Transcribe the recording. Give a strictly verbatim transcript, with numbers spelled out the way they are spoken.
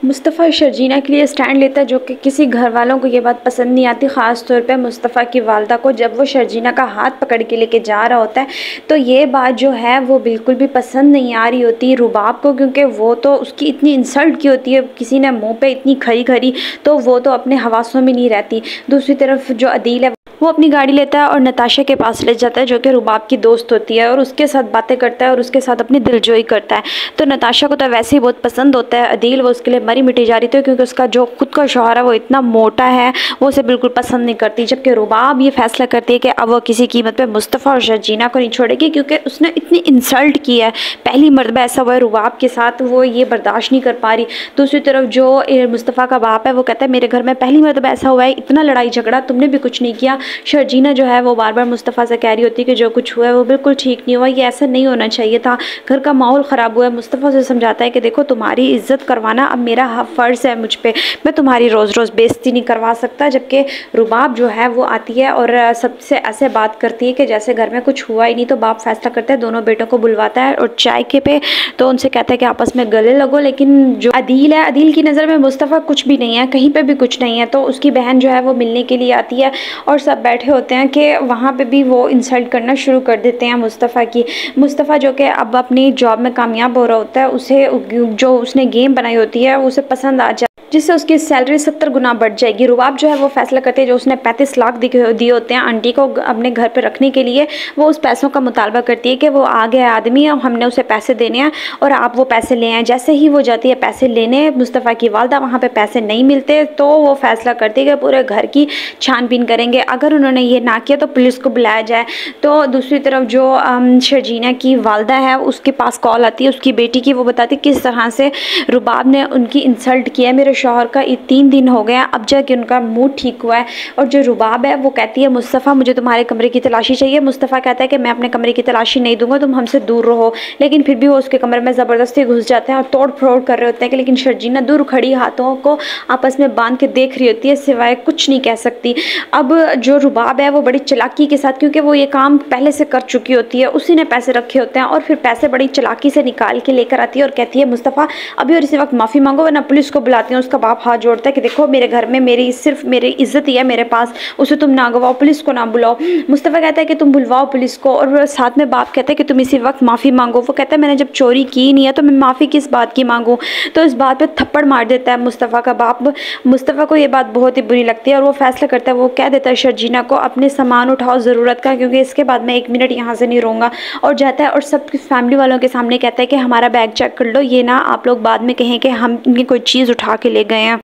मुस्तफ़ा शर्जीना के लिए स्टैंड लेता है, जो कि किसी घर वालों को ये बात पसंद नहीं आती। ख़ास तौर पे मुस्तफ़ा की वालदा को जब वो शर्जीना का हाथ पकड़ के लेके जा रहा होता है तो ये बात जो है वो बिल्कुल भी पसंद नहीं आ रही होती रुबाब को, क्योंकि वो तो उसकी इतनी इंसल्ट की होती है, किसी ने मुंह पे इतनी खरी खरी, तो वो तो अपने हवासों में नहीं रहती। दूसरी तरफ जो अदील है वो अपनी गाड़ी लेता है और नताशा के पास ले जाता है, जो कि रुबाब की दोस्त होती है, और उसके साथ बातें करता है और उसके साथ अपनी दिलजोई करता है। तो नताशा को तो वैसे ही बहुत पसंद होता है अदील, वो उसके लिए मरी मिटी जा रही थी, क्योंकि उसका जो खुद का शौहर है वो इतना मोटा है, वो उसे बिल्कुल पसंद नहीं करती। जबकि रुबाब ये फैसला करती है कि अब वो किसी कीमत पर मुस्तफ़ा और शर्जीना को नहीं छोड़ेगी, क्योंकि उसने इतनी इंसल्ट की है, पहली मरतबा ऐसा हुआ है रुबाब के साथ, वो ये बर्दाश्त नहीं कर पा रही। दूसरी तरफ जो मुस्तफ़ा का बाप है वो कहता है मेरे घर में पहली मरतबा ऐसा हुआ है, इतना लड़ाई झगड़ा, तुमने भी कुछ नहीं किया। शर्जीना जो है वो बार बार मुस्तफ़ा से कह रही होती है कि जो कुछ हुआ है वो बिल्कुल ठीक नहीं हुआ, ये ऐसा नहीं होना चाहिए था, घर का माहौल ख़राब हुआ है। मुस्तफ़ा से समझाता है कि देखो तुम्हारी इज़्ज़त करवाना अब मेरा फ़र्ज़ है मुझ पे, मैं तुम्हारी रोज़ रोज़ बेइज्जती नहीं करवा सकता। जबकि रुबाब जो है वो आती है और सबसे ऐसे बात करती है कि जैसे घर में कुछ हुआ ही नहीं। तो बाप फैसला करता है, दोनों बेटों को बुलवाता है और चाय के पे तो उनसे कहता है कि आपस में गले लगो। लेकिन जो अदील है, अदील की नज़र में मुस्तफ़ा कुछ भी नहीं है, कहीं पर भी कुछ नहीं है। तो उसकी बहन जो है वो मिलने के लिए आती है और सब बैठे होते हैं कि वहाँ पे भी वो इंसल्ट करना शुरू कर देते हैं मुस्तफ़ा की। मुस्तफ़ा जो कि अब अपनी जॉब में कामयाब हो रहा होता है, उसे जो उसने गेम बनाई होती है उसे पसंद आ जाए, जिससे उसकी सैलरी सत्तर गुना बढ़ जाएगी। रुबाब जो है वो फैसला करते हैं, जो उसने पैंतीस लाख दिए होते हैं आंटी को अपने घर पे रखने के लिए, वो उस पैसों का मुतालबा करती है कि वो आ गया आदमी है, हमने उसे पैसे देने हैं और आप वो पैसे ले आए। जैसे ही वो जाती है पैसे लेने, मुस्तफ़ा की वालदा वहाँ पे पैसे नहीं मिलते, तो वो फैसला करती है कि पूरे घर की छानबीन करेंगे, अगर उन्होंने ये ना किया तो पुलिस को बुलाया जाए। तो दूसरी तरफ जो शर्जीना की वालदा है उसके पास कॉल आती है उसकी बेटी की, वो बताती किस तरह से रुबाब ने उनकी इंसल्ट किया है, मेरे शौहर का तीन दिन हो गया अब जाके उनका मूड ठीक हुआ है। और जो रुबाब है वो कहती है मुस्तफ़ा मुझे तुम्हारे कमरे की तलाशी चाहिए। मुस्तफ़ा कहता है कि मैं अपने कमरे की तलाशी नहीं दूंगा, तुम हमसे दूर रहो। लेकिन फिर भी वो उसके कमरे में ज़बरदस्ती घुस जाते हैं और तोड़ फोड़ कर रहे होते हैं कि लेकिन शर्जीना दूर खड़ी हाथों को आपस में बांध के देख रही होती है, सिवाय कुछ नहीं कह सकती। अब जो रुबाब है वो बड़ी चालाकी के साथ, क्योंकि वो ये काम पहले से कर चुकी होती है, उसी ने पैसे रखे होते हैं और फिर पैसे बड़ी चालाकी से निकाल के लेकर आती है और कहती है मुस्तफ़ा अभी और इसी वक्त माफ़ी मांगो वरना पुलिस को बुलाती हूँ। उसका बाप हाथ जोड़ता है कि देखो मेरे घर में मेरी सिर्फ मेरी इज्जत ही है मेरे पास, उसे तुम ना गवाओ, पुलिस को ना बुलाओ। मुस्तफ़ा कहता है कि तुम बुलवाओ पुलिस को, और साथ में बाप कहता है कि तुम इसी वक्त माफ़ी मांगो। वो कहता है मैंने जब चोरी की नहीं है तो मैं माफ़ी किस बात की मांगूँ। तो इस बात पर थप्पड़ मार देता है मुस्तफ़ा का बाप। मुस्तफ़ा को ये बात बहुत ही बुरी लगती है और वो फैसला करता है, वो कह देता है शर्जीना को अपने सामान उठाओ ज़रूरत का, क्योंकि इसके बाद मैं एक मिनट यहाँ से नहीं रहूँगा। और जाता है और सब फैमिली वालों के सामने कहता है कि हमारा बैग चेक कर लो, ये ना आप लोग बाद में कहें कि हम इनकी कोई चीज़ उठा के ले गए हैं।